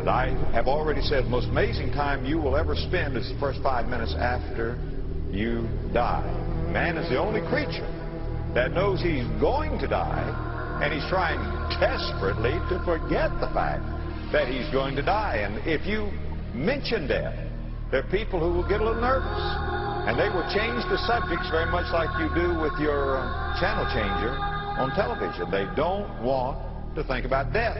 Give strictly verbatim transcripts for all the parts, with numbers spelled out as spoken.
And I have already said the most amazing time you will ever spend is the first five minutes after you die. Man is the only creature that knows he's going to die, and he's trying desperately to forget the fact that he's going to die. And if you mention death, there are people who will get a little nervous, and they will change the subjects very much like you do with your uh, channel changer on television. They don't want to think about death.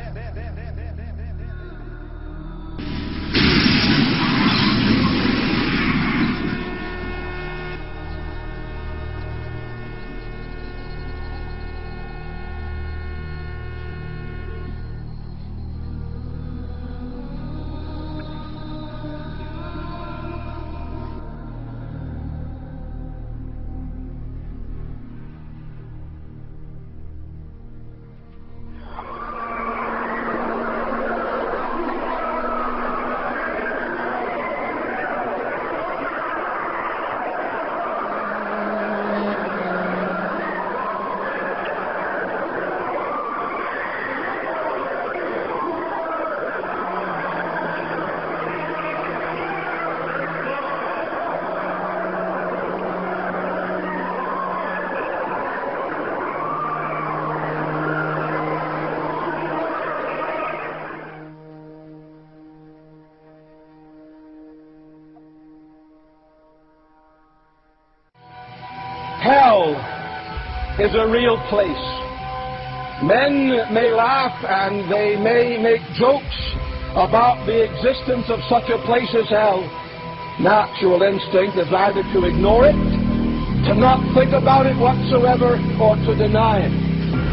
Hell is a real place. Men may laugh and they may make jokes about the existence of such a place as hell. Natural instinct is either to ignore it, to not think about it whatsoever, or to deny it.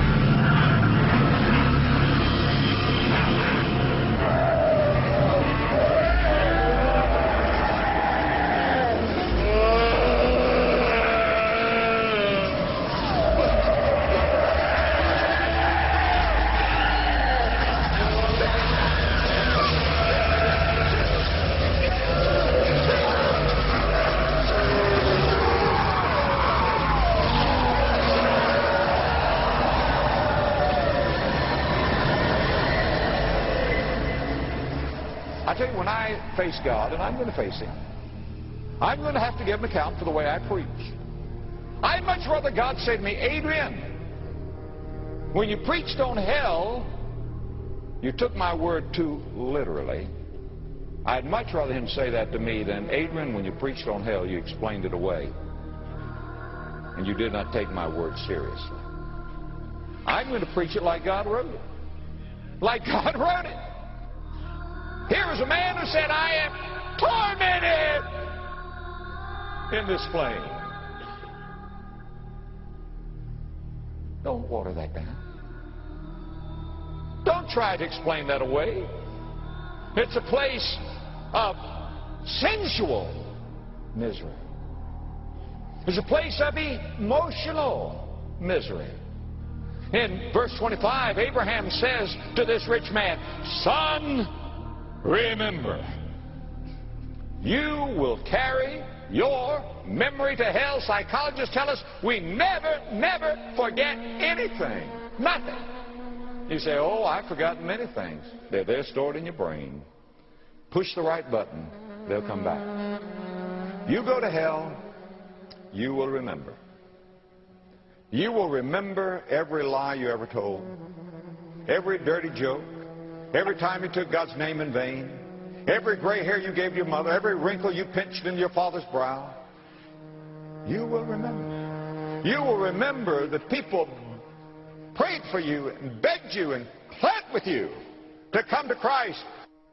I tell you, when I face God, and I'm going to face Him, I'm going to have to give Him account for the way I preach. I'd much rather God say to me, Adrian, when you preached on hell, you took my word too literally. I'd much rather Him say that to me than, Adrian, when you preached on hell, you explained it away, and you did not take my word seriously. I'm going to preach it like God wrote it. Like God wrote it. Here is a man who said, I am tormented in this flame. Don't water that down. Don't try to explain that away. It's a place of sensual misery. It's a place of emotional misery. In verse twenty-five, Abraham says to this rich man, Son, remember, you will carry your memory to hell. Psychologists tell us we never, never forget anything. Nothing. You say, oh, I've forgotten many things. They're there stored in your brain. Push the right button, they'll come back. You go to hell, you will remember. You will remember every lie you ever told, every dirty joke, every time you took God's name in vain, every gray hair you gave your mother, every wrinkle you pinched in your father's brow. You will remember. You will remember that people prayed for you and begged you and pled with you to come to Christ.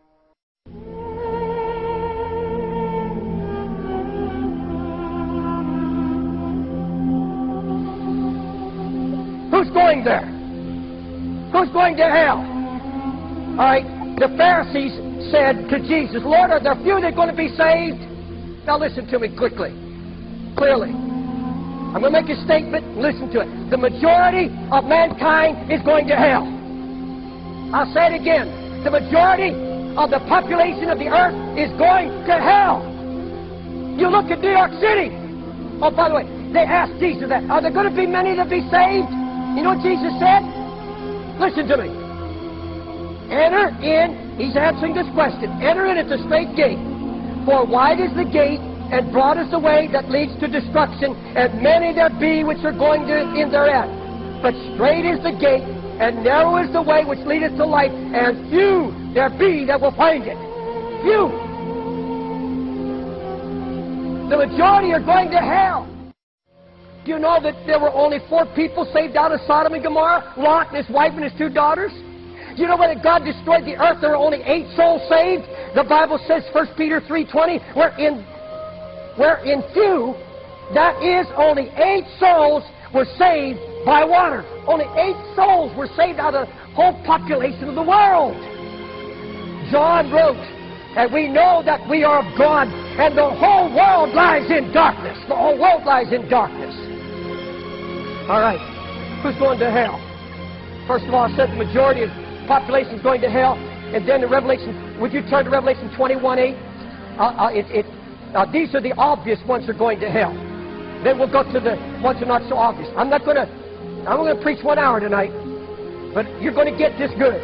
Who's going there? Who's going to hell? All right, the Pharisees said to Jesus, Lord, are there few that are going to be saved? Now listen to me quickly, clearly. I'm going to make a statement, listen to it. The majority of mankind is going to hell. I'll say it again. The majority of the population of the earth is going to hell. You look at New York City. Oh, by the way, they asked Jesus that. Are there going to be many that be saved? You know what Jesus said? Listen to me. enter in, he's answering this question, enter in at the straight gate. For wide is the gate, and broad is the way that leads to destruction, and many there be which are going to, in thereat. But straight is the gate, and narrow is the way which leadeth to life, and few there be that will find it. Few. The majority are going to hell. Do you know that there were only four people saved out of Sodom and Gomorrah? Lot and his wife and his two daughters. Do you know when God destroyed the earth, there were only eight souls saved? The Bible says, First Peter three twenty, where in, where in few, that is, only eight souls were saved by water. Only eight souls were saved out of the whole population of the world. John wrote, and we know that we are of God, and the whole world lies in darkness. The whole world lies in darkness. All right, who's going to hell? First of all, I said the majority of the population is going to hell, and then the Revelation. Would you turn to Revelation twenty-one eight? Uh, uh, it, it, uh, these are the obvious ones who are going to hell. Then we'll go to the ones who are not so obvious. I'm not going to. I'm going to preach one hour tonight, but you're going to get this good.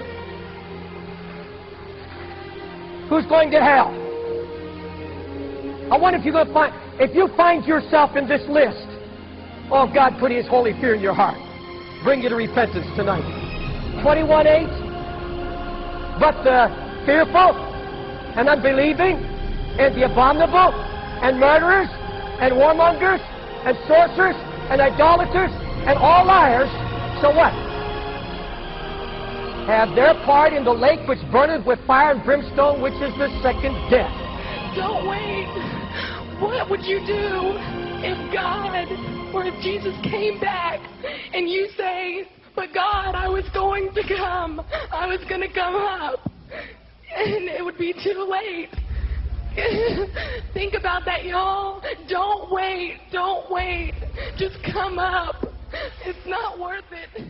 Who's going to hell? I wonder if you're going to find, if you find yourself in this list, oh, God put His holy fear in your heart. Bring you to repentance tonight. twenty-one eight. But the fearful and unbelieving and the abominable and murderers and warmongers and sorcerers and idolaters and all liars, so what? Have their part in the lake which burneth with fire and brimstone, which is the second death. Don't wait. What would you do if God, or if Jesus came back and you say, but God, I was going to come. I was going to come up. And it would be too late. Think about that, y'all. Don't wait. Don't wait. Just come up. It's not worth it.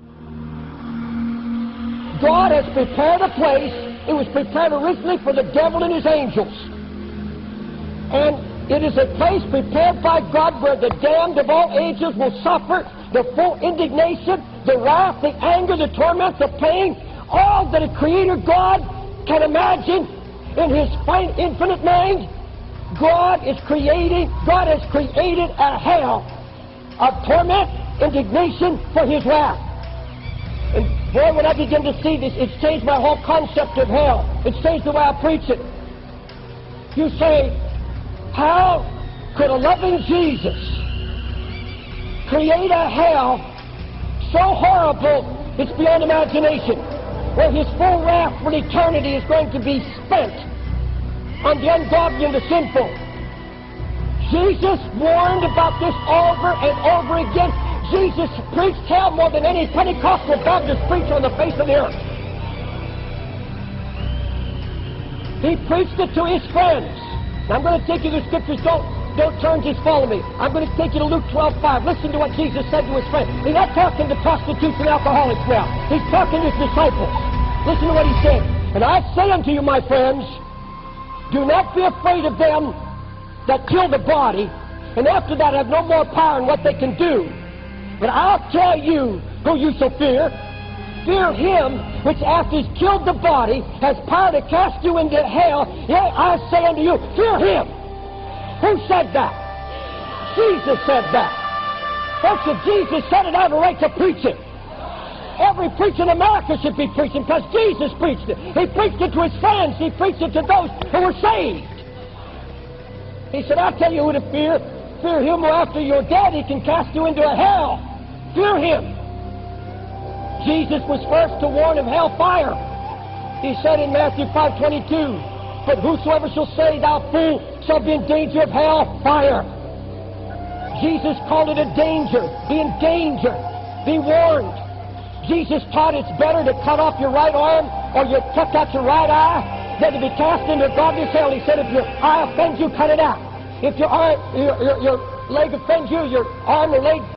God has prepared a place. It was prepared originally for the devil and his angels. And it is a place prepared by God where the damned of all ages will suffer the full indignation, the wrath, the anger, the torment, the pain, all that a Creator God can imagine in His fine, infinite mind. God is creating, God has created a hell of torment, indignation for His wrath. And boy, when I begin to see this, it's changed my whole concept of hell. It's changed the way I preach it. You say, how could a loving Jesus create a hell so horrible it's beyond imagination, where His full wrath for eternity is going to be spent on the ungodly and the sinful? Jesus warned about this over and over again. Jesus preached hell more than any Pentecostal Baptist preacher on the face of the earth. He preached it to His friends. Now, I'm going to take you to the Scriptures. Don't, don't turn, just follow me. I'm going to take you to Luke twelve five. Listen to what Jesus said to His friends. He's not talking to prostitutes and alcoholics now. He's talking to His disciples. Listen to what He said. And I say unto you, my friends, do not be afraid of them that kill the body, and after that have no more power in what they can do. But I'll tell you who you shall fear. Fear Him which after He's killed the body has power to cast you into hell. Yea, I say unto you, fear Him. Who said that? Jesus said that. Folks, if Jesus said it, I have a right to preach it. Every preacher in America should be preaching because Jesus preached it. He preached it to His friends. He preached it to those who were saved. He said, I'll tell you who to fear. Fear Him who after you're dead He can cast you into a hell. Fear Him. Jesus was first to warn of hellfire. He said in Matthew five twenty-two, but whosoever shall say, thou fool, shall be in danger of hellfire. Jesus called it a danger. Be in danger. Be warned. Jesus taught it's better to cut off your right arm or you cut out your right eye than to be cast into godless hell. He said, if your eye offends you, cut it out. If your, arm, your, your, your leg offends you, your arm or leg